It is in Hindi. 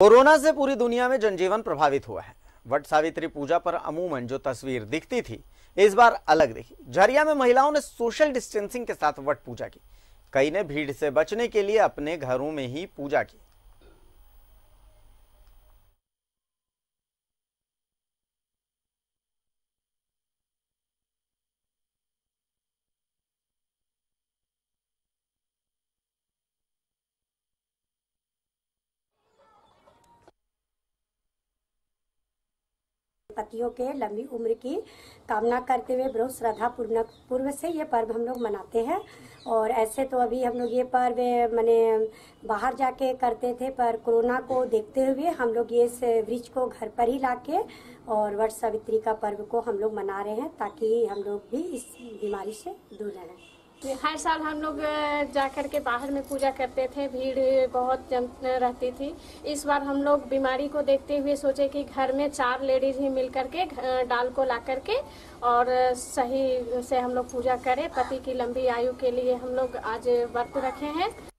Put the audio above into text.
कोरोना से पूरी दुनिया में जनजीवन प्रभावित हुआ है। वट सावित्री पूजा पर अमूमन जो तस्वीर दिखती थी इस बार अलग दिखी। झरिया में महिलाओं ने सोशल डिस्टेंसिंग के साथ वट पूजा की। कई ने भीड़ से बचने के लिए अपने घरों में ही पूजा की। पतियों के लंबी उम्र की कामना करते हुए बहुत श्रद्धा पूर्व से ये पर्व हम लोग मनाते हैं। और ऐसे तो अभी हम लोग ये पर्व माने बाहर जाके करते थे, पर कोरोना को देखते हुए हम लोग ये वृक्ष को घर पर ही लाके और वट सावित्री का पर्व को हम लोग मना रहे हैं, ताकि हम लोग भी इस बीमारी से दूर रहें। हर साल हम लोग जाकर के बाहर में पूजा करते थे, भीड़ बहुत जम रहती थी। इस बार हम लोग बीमारी को देखते हुए सोचे कि घर में 4 लेडीज ही मिल करके डाल को ला करके और सही से हम लोग पूजा करें। पति की लंबी आयु के लिए हम लोग आज व्रत रखे हैं।